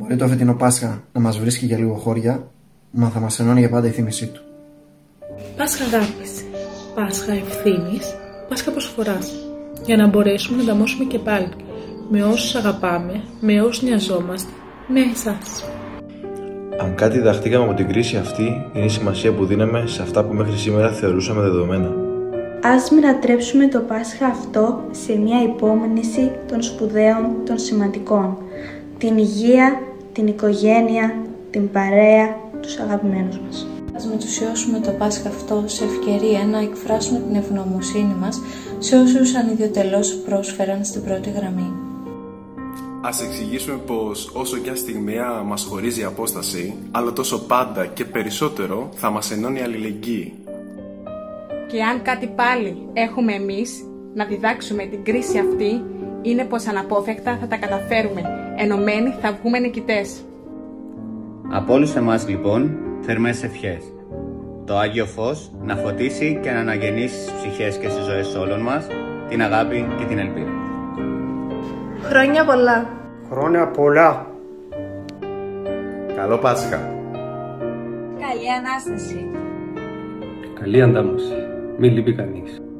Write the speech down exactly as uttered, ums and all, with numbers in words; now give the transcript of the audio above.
Μπορεί το φετινό Πάσχα να μας βρίσκει για λίγο χώρια, μα θα μας ενώνει για πάντα η θύμησή του. Πάσχα αγάπης, Πάσχα ευθύνης, Πάσχα προσφοράς. Για να μπορέσουμε να ανταμώσουμε και πάλι με όσους αγαπάμε, με όσους νοιαζόμαστε, με εσάς. Αν κάτι διδαχτήκαμε από την κρίση αυτή, είναι η σημασία που δίναμε σε αυτά που μέχρι σήμερα θεωρούσαμε δεδομένα. Ας μετατρέψουμε το Πάσχα αυτό σε μια υπόμνηση των σπουδαίων, των σημαντικών. Την υγεία, την οικογένεια, την παρέα, τους αγαπημένους μας. Ας μετουσιώσουμε το Πάσχα αυτό σε ευκαιρία να εκφράσουμε την ευγνωμοσύνη μας σε όσους ανιδιοτελώς πρόσφεραν στην πρώτη γραμμή. Ας εξηγήσουμε πως όσο κι αν στιγμιαία μας χωρίζει η απόσταση, αλλά τόσο πάντα και περισσότερο θα μας ενώνει η αλληλεγγύη. Και αν κάτι πάλι έχουμε εμείς να διδάξουμε την κρίση αυτή, είναι πως αναπόφευκτα θα τα καταφέρουμε. Ενωμένοι θα βγούμε νικητές. Από όλους εμάς λοιπόν, θερμές ευχές. Το Άγιο Φως να φωτίσει και να αναγεννήσει στις ψυχές και στις ζωές όλων μας την αγάπη και την ελπίδα. Χρόνια πολλά! Χρόνια πολλά! Καλό Πάσχα! Καλή Ανάσταση! Καλή αντάμωση. Μην λείπει κανείς.